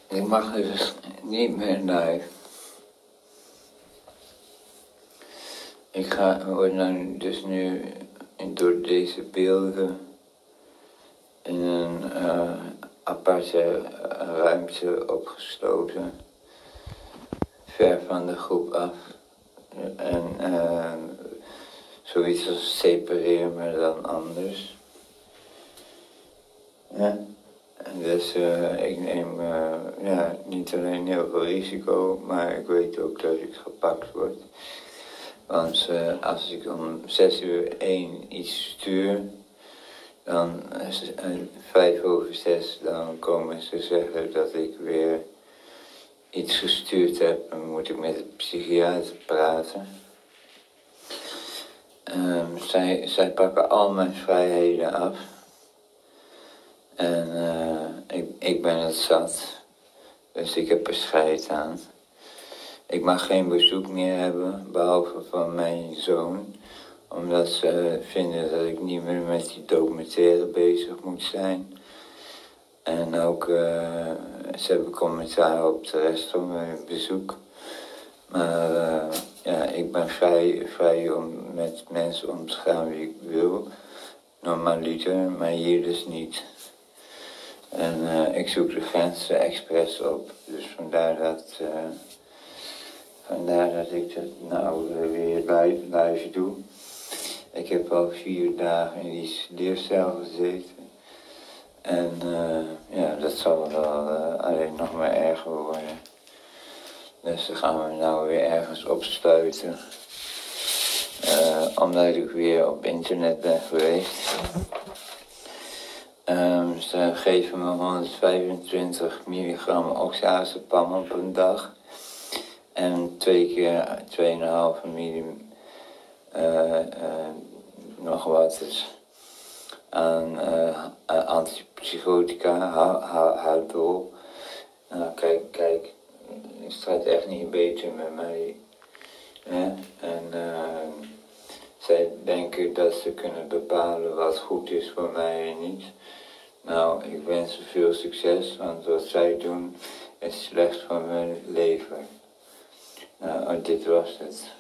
Ik mag dus niet meer live. Ik word dus nu door deze beelden in een aparte ruimte opgesloten, ver van de groep af. En zoiets als separeer me dan anders. Ja. En dus ik neem niet alleen heel veel risico, maar ik weet ook dat ik gepakt word. Want als ik om 6:01 iets stuur, dan 5:05, dan komen ze zeggen dat ik weer iets gestuurd heb. Dan moet ik met de psychiater praten. Zij pakken al mijn vrijheden af. En ik ben het zat. Dus ik heb er scheid aan. Ik mag geen bezoek meer hebben, behalve van mijn zoon. Omdat ze vinden dat ik niet meer met die documentaire bezig moet zijn. En ook, ze hebben commentaar op de rest van mijn bezoek. Maar ik ben vrij om met mensen om te gaan wie ik wil. Normaliter, maar hier dus niet. En ik zoek de grenzen expres op. Dus vandaar dat ik dat nou weer live doe. Ik heb al 4 dagen in die leercel gezeten. En dat zal wel alleen nog maar erger worden. Dus dan gaan we nou weer ergens opsluiten. Omdat ik weer op internet ben geweest. Ze geven me 125 milligram oxazepam op een dag. En 2 keer 2,5 millim nog wat is aan antipsychotica, Haldol. Nou kijk, het gaat echt niet beter met mij. Hè? En zij denken dat ze kunnen bepalen wat goed is voor mij en niet. Nou, ik wens ze veel succes, want wat zij doen is slecht voor mijn leven. Nou, dit was het.